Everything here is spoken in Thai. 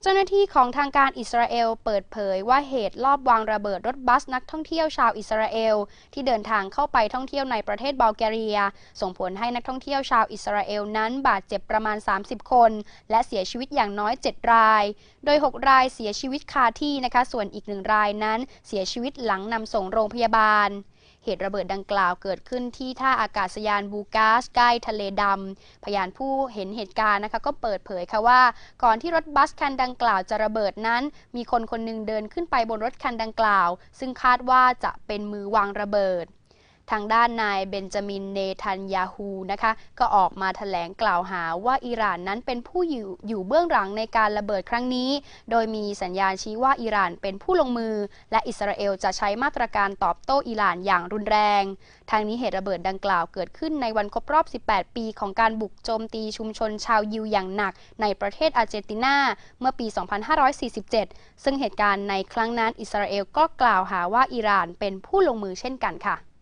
เจ้าหน้าที่ของทางการอิสราเอลเปิดเผยว่าเหตุลอบวางระเบิดรถบัสนักท่องเที่ยวชาวอิสราเอลที่เดินทางเข้าไปท่องเที่ยวในประเทศบัลแกเรียส่งผลให้นักท่องเที่ยวชาวอิสราเอลนั้นบาดเจ็บประมาณ30คนและเสียชีวิตอย่างน้อย7รายโดย6รายเสียชีวิตคาที่นะคะส่วนอีก1รายนั้นเสียชีวิตหลังนำส่งโรงพยาบาลเหตุระเบิดดังกล่าวเกิดขึ้นที่ท่าอากาศยานบูกาสใกล้ทะเลดำพยานผู้เห็นเหตุการณ์นะคะก็เปิดเผยค่ะว่าก่อนที่รถบัสคันดังกล่าวจะระเบิดนั้นมีคนคนหนึ่งเดินขึ้นไปบนรถคันดังกล่าวซึ่งคาดว่าจะเป็นมือวางระเบิดทางด้านนายเบนจามินเนทันยาฮูนะคะก็ออกมาแถลงกล่าวหาว่าอิหร่านนั้นเป็นผู้อยู่เบื้องหลังในการระเบิดครั้งนี้โดยมีสัญญาณชี้ว่าอิหร่านเป็นผู้ลงมือและอิสราเอลจะใช้มาตรการตอบโต้อิหร่านอย่างรุนแรงทางนี้เหตุระเบิดดังกล่าวเกิดขึ้นในวันครบรอบ18ปีของการบุกโจมตีชุมชนชาวยิวอย่างหนักในประเทศอาร์เจนตินาเมื่อปี2547ซึ่งเหตุการณ์ในครั้งนั้นอิสราเอลก็กล่าวหาว่าอิหร่านเป็นผู้ลงมือเช่นกันค่ะ